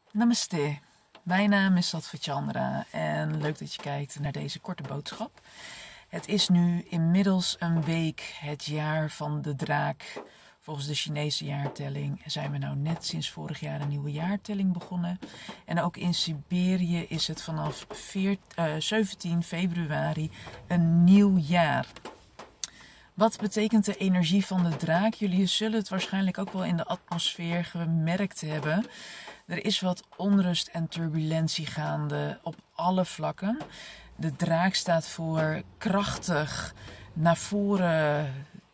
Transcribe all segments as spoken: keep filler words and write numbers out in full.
Namaste, mijn naam is Sattva Chandra en leuk dat je kijkt naar deze korte boodschap. Het is nu inmiddels een week het jaar van de draak. Volgens de Chinese jaartelling zijn we nou net sinds vorig jaar een nieuwe jaartelling begonnen. En ook in Siberië is het vanaf zeventien februari een nieuw jaar. Wat betekent de energie van de draak? Jullie zullen het waarschijnlijk ook wel in de atmosfeer gemerkt hebben. Er is wat onrust en turbulentie gaande op alle vlakken. De draak staat voor krachtig, naar voren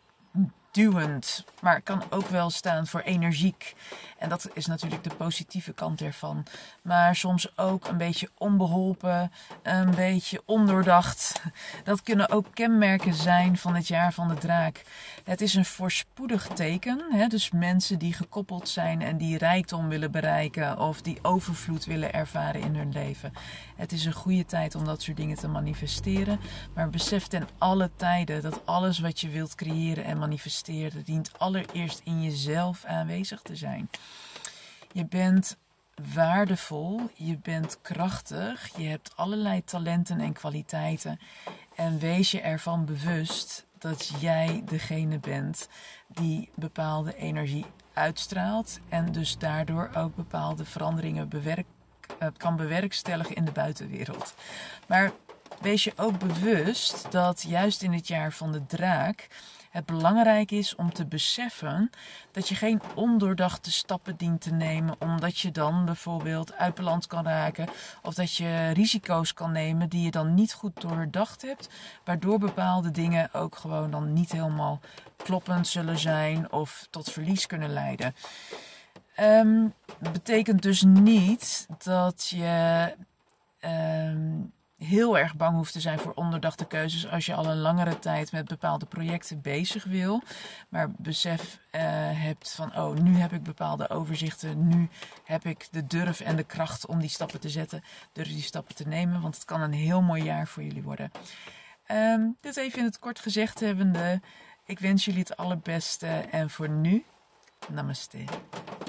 duwend, maar kan ook wel staan voor energiek. En dat is natuurlijk de positieve kant ervan. Maar soms ook een beetje onbeholpen, een beetje ondoordacht. Dat kunnen ook kenmerken zijn van het jaar van de draak. Het is een voorspoedig teken. Hè? Dus mensen die gekoppeld zijn en die rijkdom willen bereiken of die overvloed willen ervaren in hun leven. Het is een goede tijd om dat soort dingen te manifesteren. Maar besef ten alle tijden dat alles wat je wilt creëren en manifesteren dient allereerst in jezelf aanwezig te zijn. Je bent waardevol, je bent krachtig, je hebt allerlei talenten en kwaliteiten. En wees je ervan bewust dat jij degene bent die bepaalde energie uitstraalt. En dus daardoor ook bepaalde veranderingen bewerk, kan bewerkstelligen in de buitenwereld. Maar wees je ook bewust dat juist in het jaar van de draak het belangrijk is om te beseffen dat je geen ondoordachte stappen dient te nemen, omdat je dan bijvoorbeeld uit balans kan raken of dat je risico's kan nemen die je dan niet goed doordacht hebt, waardoor bepaalde dingen ook gewoon dan niet helemaal kloppend zullen zijn of tot verlies kunnen leiden. Um, betekent dus niet dat je um, heel erg bang hoeft te zijn voor ondoordachte keuzes als je al een langere tijd met bepaalde projecten bezig wil. Maar besef uh, hebt van, oh, nu heb ik bepaalde overzichten, nu heb ik de durf en de kracht om die stappen te zetten, durf die stappen te nemen, want het kan een heel mooi jaar voor jullie worden. Um, dit even in het kort gezegd hebbende, ik wens jullie het allerbeste en voor nu, namaste.